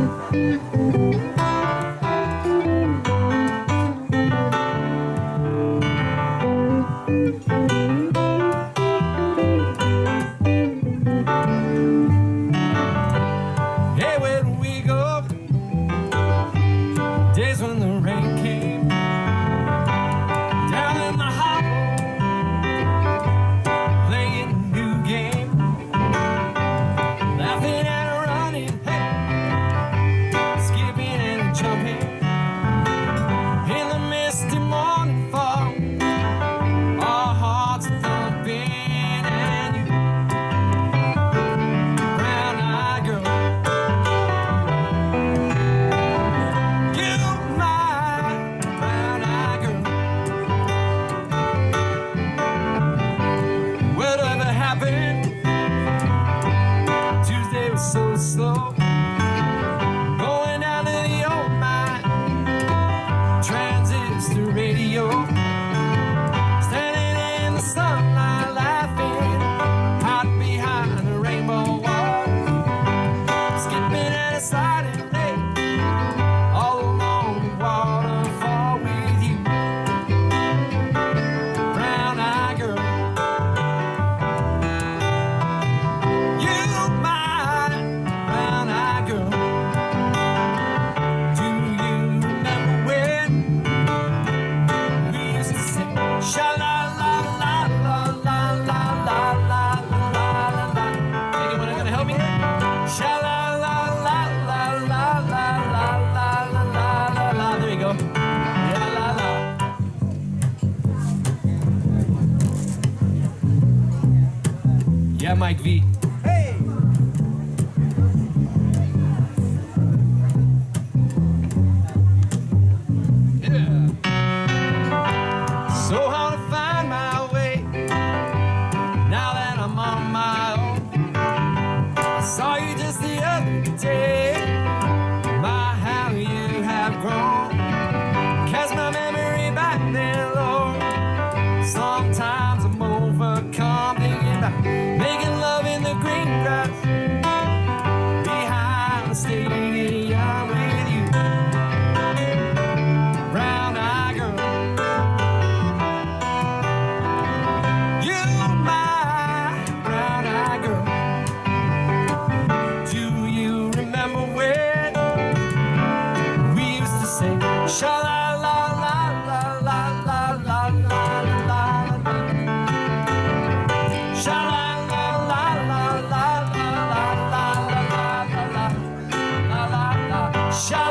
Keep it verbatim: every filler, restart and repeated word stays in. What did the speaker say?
Mike V. Hey! Yeah. So how to find my way now that I'm on my own. I saw you just the other day. My, how you have grown. Cast my memory back there, Lord. Sometimes I'm overcome thinking about making love in the green grass behind the stadium with you, brown-eyed girl. You, my brown-eyed girl. Do you remember when we used to sing sha-la-la-la-la-la-la-la-la-la? Sha